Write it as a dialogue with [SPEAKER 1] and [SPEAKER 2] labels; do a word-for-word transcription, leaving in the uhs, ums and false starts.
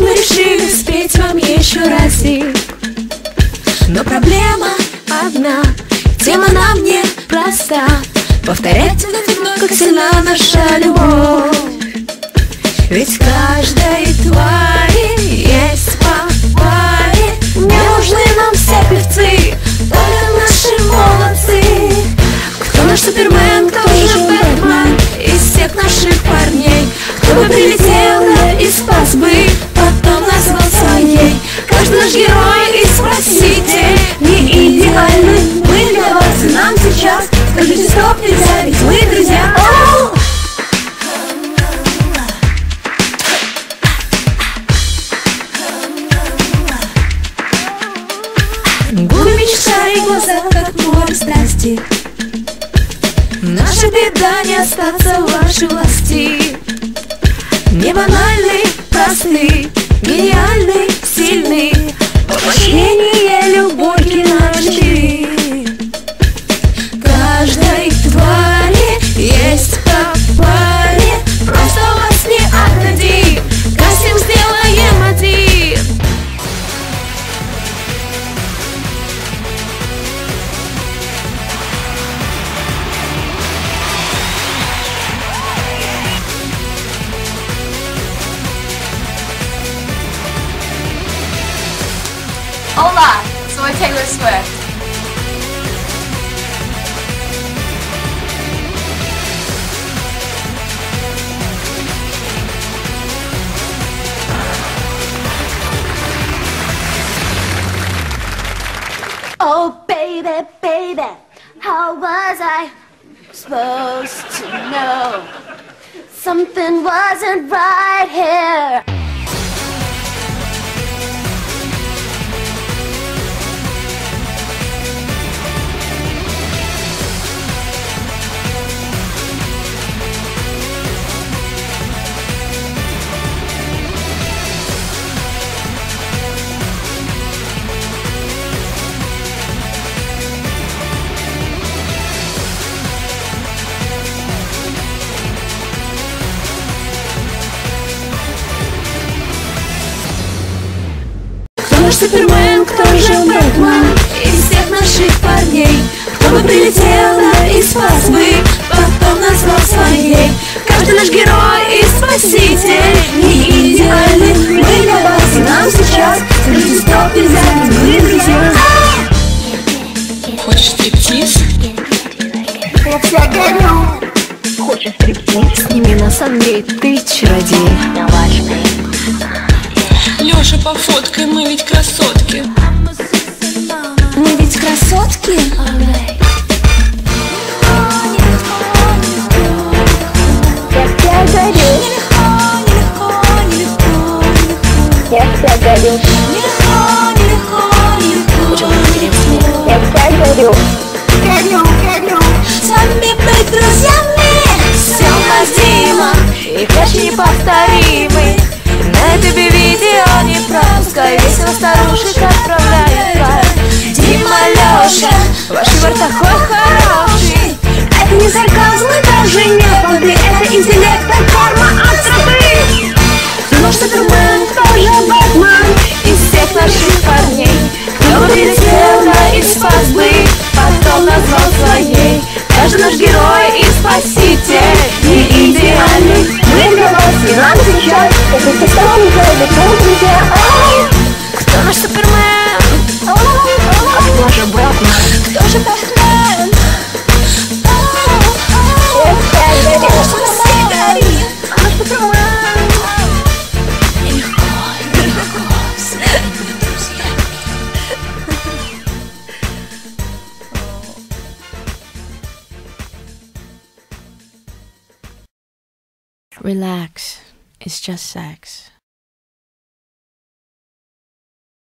[SPEAKER 1] мы решили спеть вам еще разик. Но проблема одна, тема нам не проста. Повторять вновь и вновь, как сильна наша любовь. Ведь каждой твари есть по паре. Не нужны нам все певцы, только наши молодцы. Кто наш Супермен, кто же Бэтмен из всех наших парней? Кто бы прилетел, да и спас бы, потом назвал своей. Каждый наш герой и спаситель не идеальны. Мы для вас и нам сейчас. Скажите стоп, нельзя, ведь мы друзья. Оу! Губы мечта и глаза, как море страсти. Наша беда не остаться в вашей власти. Не банальный, простый, гениальный, сильный. Воплощение любовь нашей. Каждой твари есть по паре. Просто вас не отдадим, кастинг сделаем один.
[SPEAKER 2] Hola, soy Taylor Swift.
[SPEAKER 3] Oh baby, baby, how was I supposed to know? Something wasn't right here.
[SPEAKER 1] Кто наш Супермен, кто же Бэтмен из всех наших парней? Кто бы прилетел, да и спас бы, потом назвал своей. Каждый наш герой и спаситель не идеальны. Мы для вас и нам сейчас. Скажите стоп, нельзя, ведь мы друзья.
[SPEAKER 4] Хочешь стриптиз?
[SPEAKER 3] Я вся горю.
[SPEAKER 4] Хочешь стриптиз?
[SPEAKER 1] Сними нас, Андрей, ты чародей.
[SPEAKER 4] Лёша, пофоткай, мы ведь красотки.
[SPEAKER 1] Мы ведь красотки.
[SPEAKER 3] Я вся горю. Я вся горю. Я вся горю. Горю, горю.
[SPEAKER 1] С вами быть друзьями все необходимо и краше неповторимый. На ютубе видео не пропускай, весело старушек отправляет кайф. Дима, Лёша, ваш выбор такой хороший.
[SPEAKER 3] Это не сарказм и даже не плоды. Это интеллект, а карма от судьбы.
[SPEAKER 1] Кто наш Супермен, кто же Бэтмен из всех наших парней? Кто бы прилетел, да и спас бы, потом назвал своей. Каждый наш герой и спаситель не идеальный. Мы для вас и нам сейчас.
[SPEAKER 3] Скажите стоп, нельзя, ведь мы друзья.
[SPEAKER 1] Кто наш Супермен? Кто же Бэтмен? Кто же Бэтмен?
[SPEAKER 3] Я вся горю.
[SPEAKER 1] Все горит. Наш Супермен.
[SPEAKER 5] Relax, it's just sex.